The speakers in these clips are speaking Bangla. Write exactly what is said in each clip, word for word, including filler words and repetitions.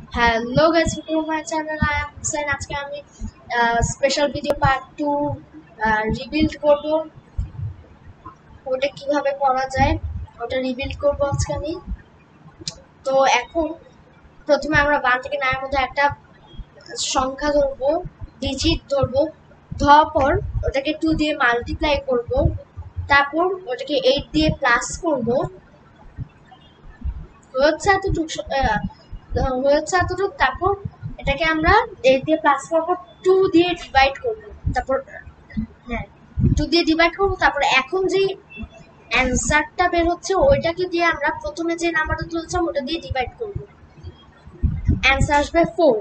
Hello guys, welcome to my channel. I am Hussain. আজকে আমি special video part two rebuild করব। ওটা কিভাবে করা যায় ওটা রিবিল্ড করব আজকে আমি। তো এখন প্রথমে আমরা ওয়ান থেকে নাইনের মধ্যে একটা সংখ্যা ধরবো, ডিজিট ধরবো। ধরার পর ওটাকে টু দিয়ে মাল্টিপ্লাই করব, তারপর ওটাকে এইট দিয়ে প্লাস করব। হচ্ছে এতটুকু হয়েছে এতটুকু তারপর এটাকে আমরা এইট দিয়ে প্লাস করবো, টু দিয়ে ডিভাইড করবো, তারপর হ্যাঁ টু দিয়ে ডিভাইড করবো। তারপর এখন যে অ্যান্সারটা বের হচ্ছে ওইটাকে দিয়ে আমরা প্রথমে যে নাম্বারটা তুলছিলাম ওটা দিয়ে ডিভাইড করবো। অ্যান্সার আসবে ফোর।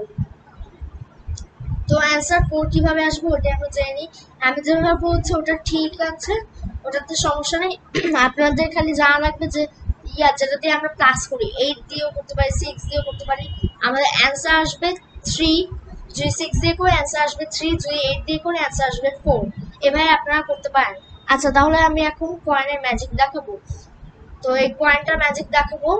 তো অ্যান্সার ফোর কিভাবে আসবে ওটা আমরা জানি। আমি যেভাবে বলছি ওটা ঠিক আছে, ওটাতে সমস্যা নেই। আপনাদের খালি জানা লাগবে যে ইয়া যেটা দিয়ে আমরা প্লাস করি, এইট দিয়েও করতে পারি, সিক্স দিয়েও করতে পারি। আমাদের অ্যান্সার আসবে থ্রি। যদি সিক্স দিয়ে করে অ্যান্সার আসবে থ্রি, যদি এইট দিয়ে করে অ্যান্সার আসবে ফোর। এভাবে আপনারা করতে পারেন। আচ্ছা, তাহলে আমি এখন কয়েনের ম্যাজিক দেখাবো। তো এই কয়েনটার ম্যাজিক দেখাবো।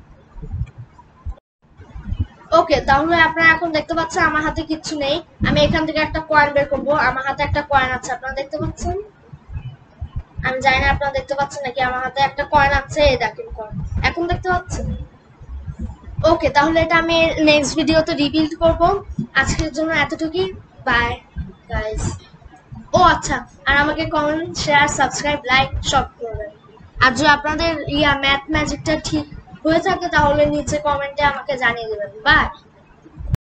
ওকে, তাহলে আপনারা এখন দেখতে পাচ্ছেন আমার হাতে কিচ্ছু নেই। আমি এখান থেকে একটা কয়েন বের করবো। আমার হাতে একটা কয়েন আছে, আপনারা দেখতে পাচ্ছেন? আমি জানি না আপনারা দেখতে পাচ্ছেন নাকি। আমার হাতে একটা কয়েন আছে, এই দেখেন কয়েন। এখন দেখতে পাচ্ছেন? ওকে, তাহলে এটা আমি নেক্সট ভিডিওতে রিবিল্ড করব। আজকের জন্য এতটুকুই। Bye guys. ও আচ্ছা, আর আমাকে কমেন্ট, শেয়ার, সাবস্ক্রাইব, লাইক সব করবেন। আর যদি আপনাদের ইয়া ম্যাথ ম্যাজিকটা ঠিক হয়ে থাকে তাহলে নিচে কমেন্টে আমাকে জানিয়ে দেবেন। বাই।